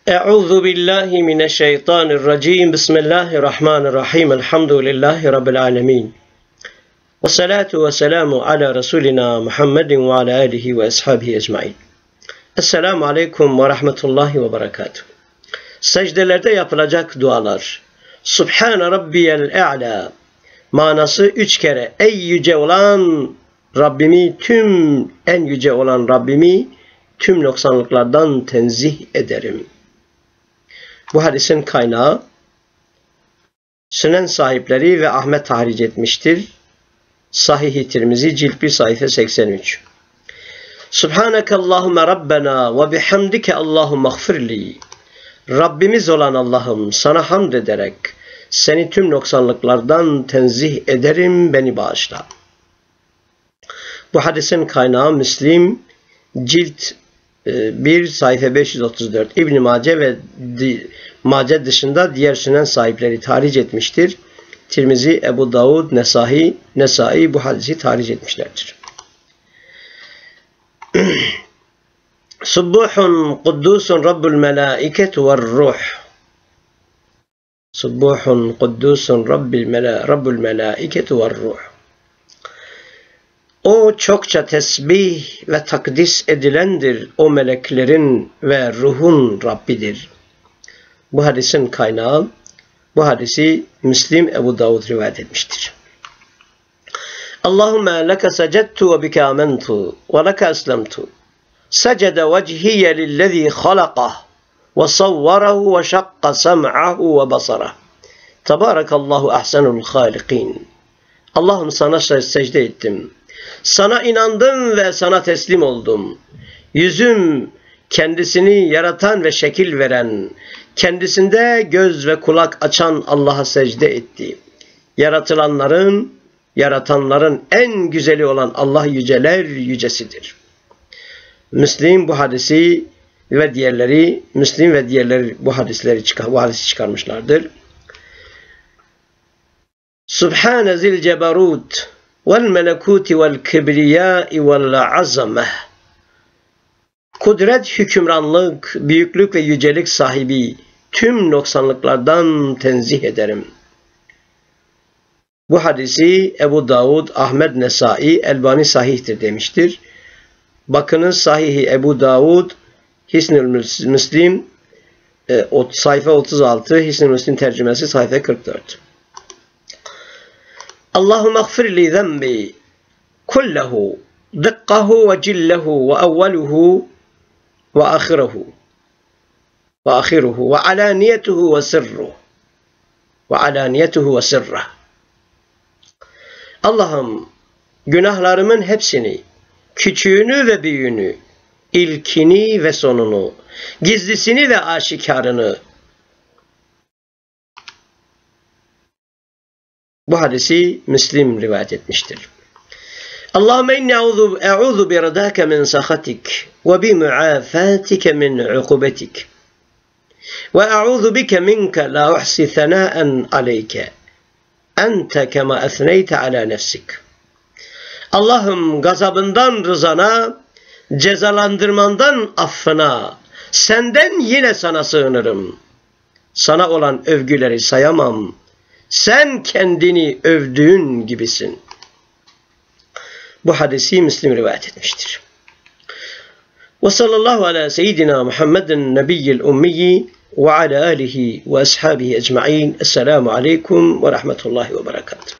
Euzu billahi mineşşeytanirracim. Bismillahirrahmanirrahim. Elhamdülillahi rabbil alamin. Ve salatu ve selamu ala Resulina Muhammedin ve ala alihi ve ashabihi ecmaîn. Esselamu aleyküm ve rahmetullahi ve berekatuhu. Secdelerde yapılacak dualar. Subhane rabbiyel a'la. Manası 3 kere. Ey yüce olan Rabbimi, en yüce olan Rabbimi tüm noksanlıklardan tenzih ederim. Bu hadisin kaynağı Sünen sahipleri ve Ahmet tahric etmiştir. Sahih-i Tirmizi cilt 1 sayfa 83. Subhaneke Allahümme Rabbena ve bihamdike Allahümme gfirli. Rabbimiz olan Allah'ım, sana hamd ederek seni tüm noksanlıklardan tenzih ederim, beni bağışla. Bu hadisin kaynağı Müslim cilt 1 sayfa 534. İbn Mace ve Mace dışında diğer sünen sahipleri tahric etmiştir. Tirmizi, Ebu Davud, Nesai bu hadisi tahric etmişlerdir. Subbuhun kuddusun Rabbul melâiketu ve ruh. Subbuhun kuddusun Rabbul melâiketu ve ruh. O çokça tesbih ve takdis edilendir. O meleklerin ve ruhun Rabbidir. Bu hadisin kaynağı, bu hadisi Müslim, Ebu Davud rivayet etmiştir. Allahümme leke secettu ve bike amentu ve leke eslemtu. Secede vecihiye lillezî halakah ve savvarahu ve şakka sem'ahu ve basarah. Tebârekallahu ahsenul hâlikîn. Allah'ım sana secde ettim. Sana inandım ve sana teslim oldum. Yüzüm kendisini yaratan ve şekil veren, kendisinde göz ve kulak açan Allah'a secde etti. Yaratanların en güzeli olan Allah yüceler yücesidir. Müslim bu hadisi ve diğerleri, bu hadisi çıkarmışlardır. Subhane zil ceberut vel melekuti vel kibriyâi vel azameh. Kudret, hükümranlık, büyüklük ve yücelik sahibi tüm noksanlıklardan tenzih ederim. Bu hadisi Ebu Davud, Ahmed, Nesai, Elbani sahihtir demiştir. Bakınız Sahih-i Ebu Davud, Hisnül Müslim, sayfa 36, Hisnül Müslim tercümesi sayfa 44. Allahümme gfirli zembi kullehu, dikkahu ve cillehu ve evveluhu ve ahiruhu ve alaniyetuhu ve sirruhu. Allah'ım, günahlarımın hepsini, küçüğünü ve büyüğünü, ilkini ve sonunu, gizlisini ve aşikarını. Bu hadisi Müslim rivayet etmiştir. Allahümme inni e'udhu bi rıdâke min sahatik ve bi mu'afatike min ukubetik ve e'udhu bike minke la uhsi thanâen aleyke ente kema ethneyte ala nefsik. Allah'ım, gazabından rızana, cezalandırmandan affına, senden yine sana sığınırım. Sana olan övgüleri sayamam. Sen kendini övdüğün gibisin. Bu hadisi Müslim rivayet etmiştir. Ve sallallahu ala seyyidina Muhammedin nebiyyil ummiyi ve ala alihi ve ashabihi ecma'in. Esselamu aleyküm ve rahmetullahi ve berekatuhu.